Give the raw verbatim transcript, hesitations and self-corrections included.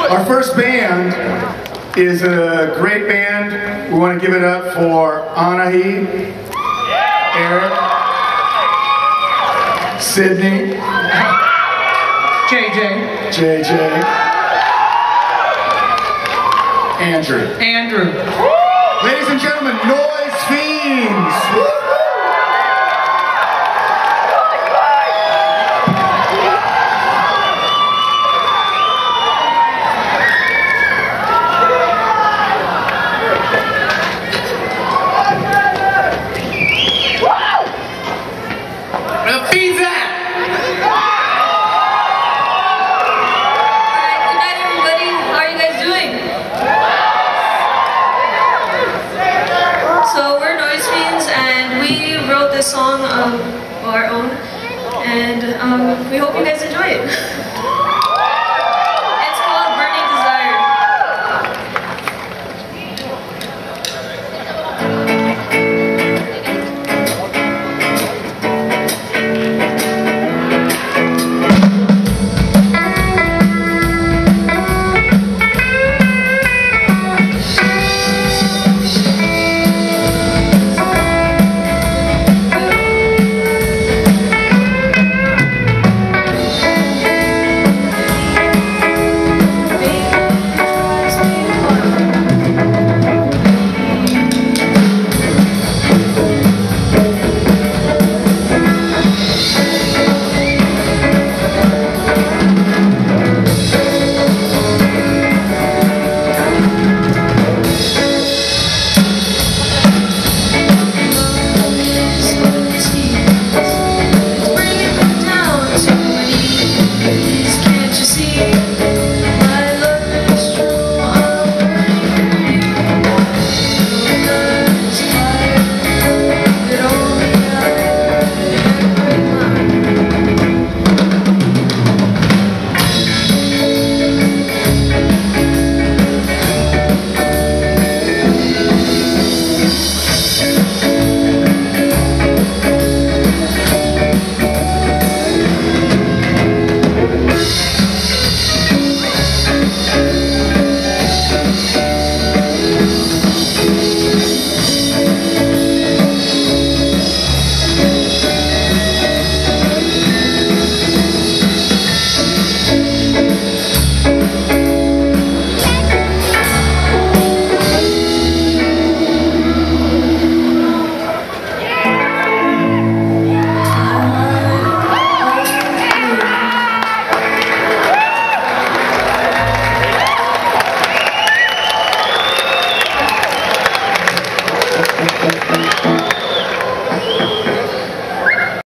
Our first band is a great band. We want to give it up for Anahi, Eric, Sydney, J J, J J, Andrew. Andrew. Ladies and gentlemen, Noise Fiends. Song of our own, and um, we hope you guys enjoy it.